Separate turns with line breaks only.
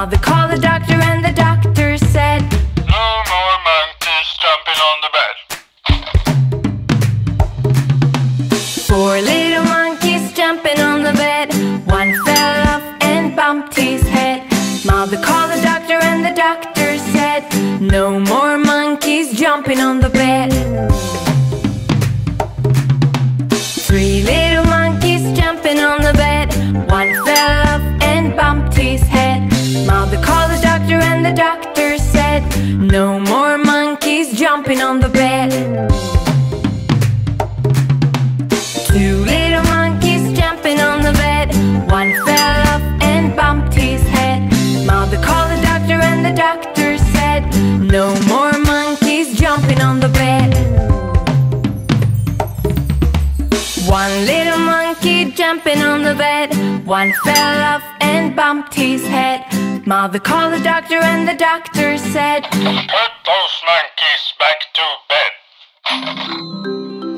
Mother called the doctor and the doctor said,
"No more monkeys jumping on the bed."
Four little monkeys jumping on the bed. One fell off and bumped his head. Mother called the doctor and the doctor said, "No more monkeys jumping on the bed." Three little monkeys jumping on the bed. One fell off and bumped his head. Mother called the doctor and the doctor said, "No more monkeys jumping on the bed." Two little monkeys jumping on the bed. One fell off and bumped his head. Mother called the doctor and the doctor said, "No more monkeys jumping on the bed." One little monkey jumping on the bed. One fell off and bumped his head. Mother called the doctor and the doctor said,
"Put those monkeys back to bed."